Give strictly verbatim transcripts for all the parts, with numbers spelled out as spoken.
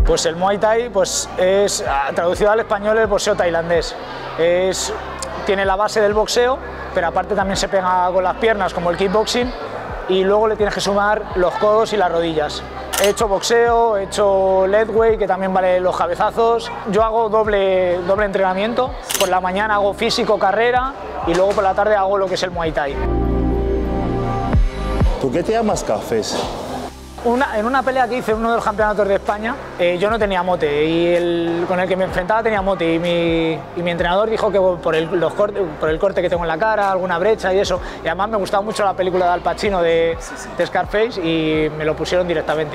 Pues el Muay Thai pues es, traducido al español, el boxeo tailandés. Es, tiene la base del boxeo, pero aparte también se pega con las piernas como el kickboxing y luego le tienes que sumar los codos y las rodillas. He hecho boxeo, he hecho leadweight, que también vale los cabezazos. Yo hago doble, doble entrenamiento. Por la mañana hago físico, carrera y luego por la tarde hago lo que es el Muay Thai. ¿Por qué te llamas Cafés? Una, en una pelea que hice en uno de los campeonatos de España, eh, yo no tenía mote y el con el que me enfrentaba tenía mote y mi, y mi entrenador dijo que por el, los corte, por el corte que tengo en la cara, alguna brecha y eso, y además me gustaba mucho la película de Al Pacino de, de Scarface y me lo pusieron directamente.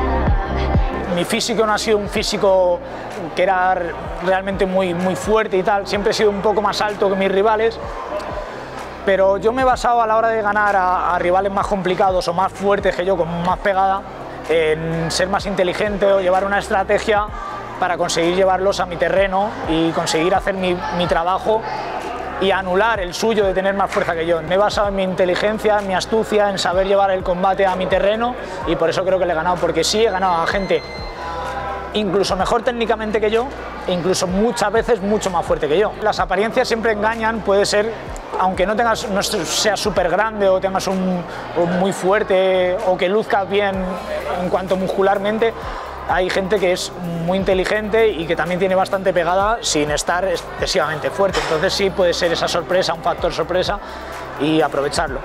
Mi físico no ha sido un físico que era realmente muy, muy fuerte y tal, siempre he sido un poco más alto que mis rivales. Pero yo me he basado a la hora de ganar a, a rivales más complicados o más fuertes que yo, con más pegada, en ser más inteligente o llevar una estrategia para conseguir llevarlos a mi terreno y conseguir hacer mi, mi trabajo y anular el suyo de tener más fuerza que yo. Me he basado en mi inteligencia, en mi astucia, en saber llevar el combate a mi terreno y por eso creo que le he ganado, porque sí he ganado a gente incluso mejor técnicamente que yo e incluso muchas veces mucho más fuerte que yo. Las apariencias siempre engañan, puede ser, aunque no tengas, no seas súper grande o tengas un, un muy fuerte o que luzcas bien en cuanto muscularmente, hay gente que es muy inteligente y que también tiene bastante pegada sin estar excesivamente fuerte. Entonces sí puede ser esa sorpresa, un factor sorpresa y aprovecharlo.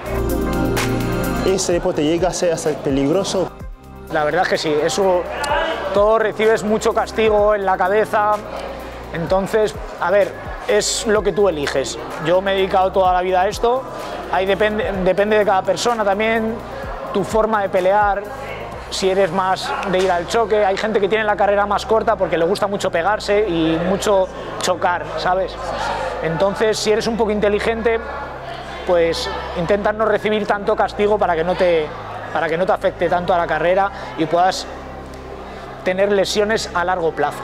¿Ese deporte llega a ser, a ser peligroso? La verdad es que sí, eso, todo recibes mucho castigo en la cabeza, entonces, a ver, es lo que tú eliges. Yo me he dedicado toda la vida a esto, ahí depende, depende de cada persona también, tu forma de pelear, si eres más de ir al choque. Hay gente que tiene la carrera más corta porque le gusta mucho pegarse y mucho chocar, ¿sabes? Entonces, si eres un poco inteligente, pues intentas no recibir tanto castigo para que no te, para que no te afecte tanto a la carrera y puedas tener lesiones a largo plazo.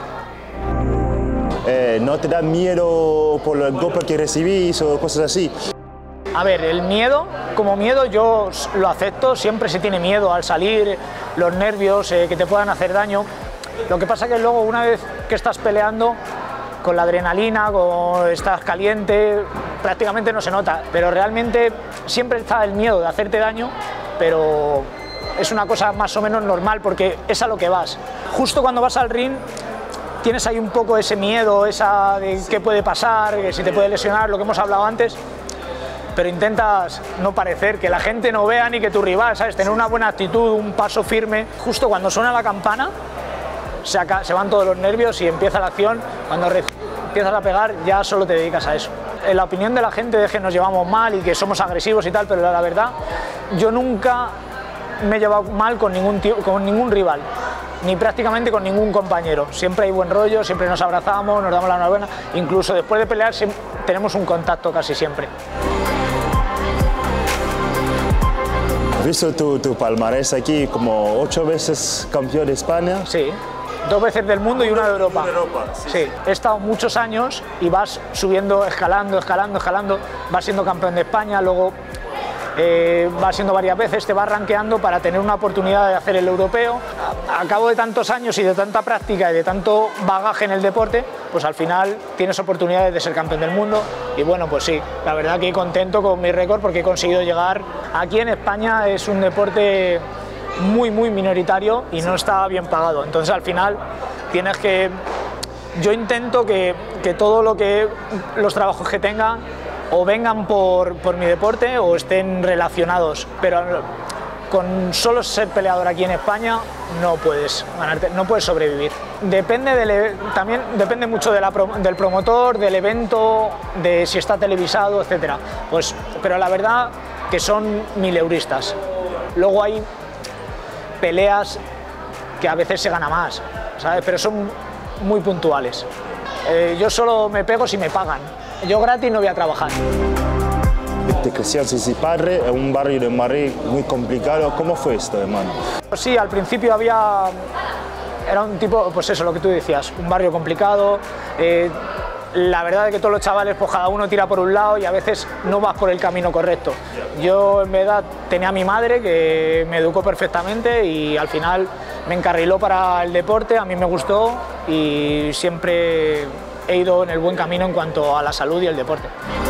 Eh, ¿No te da miedo por el golpe que recibís o cosas así? A ver, el miedo, como miedo yo lo acepto, siempre se tiene miedo al salir, los nervios, eh, que te puedan hacer daño. Lo que pasa que luego, una vez que estás peleando, con la adrenalina, con, estás caliente, prácticamente no se nota, pero realmente siempre está el miedo de hacerte daño, pero es una cosa más o menos normal porque es a lo que vas. Justo cuando vas al ring, tienes ahí un poco ese miedo, esa de qué puede pasar, que si te puede lesionar, lo que hemos hablado antes, pero intentas no parecer, que la gente no vea ni que tu rival, ¿sabes? Tener una buena actitud, un paso firme. Justo cuando suena la campana, se, acá, se van todos los nervios y empieza la acción. Cuando empiezas a pegar, ya solo te dedicas a eso. En la opinión de la gente es que nos llevamos mal y que somos agresivos y tal, pero la verdad, yo nunca me he llevado mal con ningún, tío, con ningún rival, ni prácticamente con ningún compañero. Siempre hay buen rollo, siempre nos abrazamos, nos damos la enhorabuena, incluso después de pelear tenemos un contacto casi siempre. ¿Has visto tu, tu palmarés aquí, como ocho veces campeón de España? Sí, dos veces del mundo y una de Europa. De Europa, sí. Sí, he estado muchos años y vas subiendo, escalando, escalando, escalando, vas siendo campeón de España, luego Eh, va siendo varias veces, te vas rankeando para tener una oportunidad de hacer el europeo. A, a cabo de tantos años y de tanta práctica y de tanto bagaje en el deporte, pues al final tienes oportunidades de ser campeón del mundo y bueno, pues sí, la verdad que contento con mi récord porque he conseguido llegar. Aquí en España es un deporte muy muy minoritario y no está bien pagado, entonces al final tienes que... Yo intento que, que todo lo que los trabajos que tenga o vengan por, por mi deporte o estén relacionados, pero con solo ser peleador aquí en España no puedes ganarte, no puedes sobrevivir. Depende del, también depende mucho de la, del promotor, del evento, de si está televisado, etcétera. Pues, pero la verdad que son mileuristas. Luego hay peleas que a veces se gana más, ¿sabes? Pero son muy puntuales. Eh, yo solo me pego si me pagan. Yo gratis no voy a trabajar. Te crecí sin padre, en un barrio de Madrid muy complicado. ¿Cómo fue esto, hermano? Sí, al principio había... Era un tipo, pues eso, lo que tú decías, un barrio complicado. Eh, la verdad es que todos los chavales, pues cada uno tira por un lado y a veces no vas por el camino correcto. Yo en verdad tenía a mi madre que me educó perfectamente y al final me encarriló para el deporte, a mí me gustó y siempre he ido en el buen camino en cuanto a la salud y el deporte.